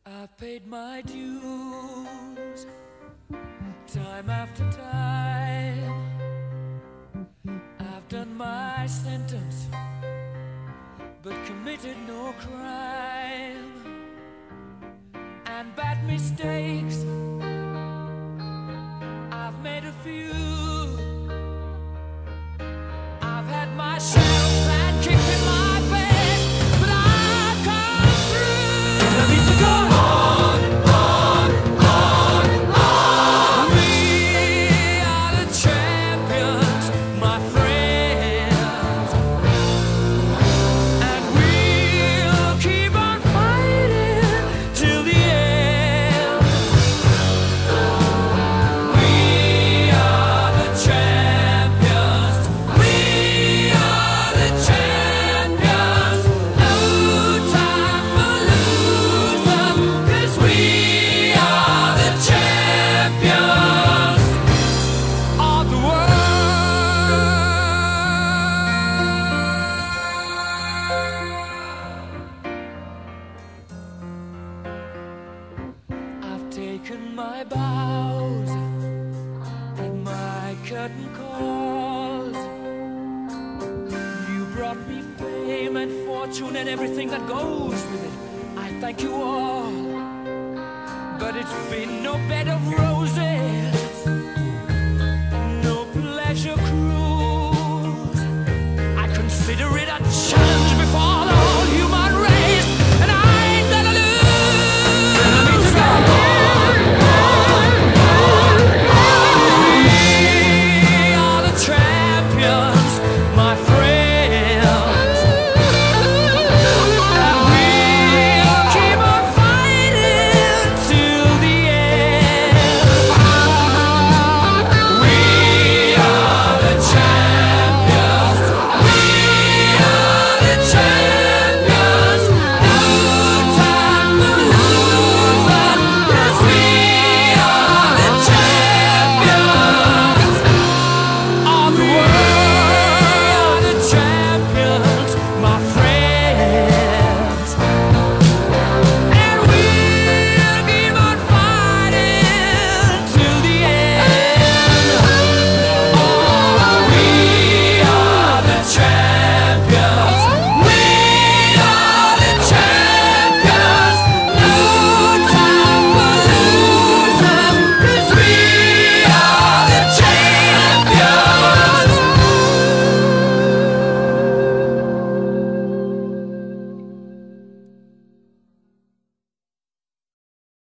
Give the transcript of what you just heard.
I've paid my dues, time after time. I've done my sentence, but committed no crime. And bad mistakes, I've made a few. I've had my shells and kicked in my face, but I've come through. And I need to go on, on, on, on. We are the champions, my friends, and we'll keep on fighting till the end. We are the champions. We are the champions. No time for losers, 'cause we are the champions of the world. I've taken my bows and my curtain calls. You brought me fame and fortune and everything that goes with it. I thank you all, but it's been no bed of roses.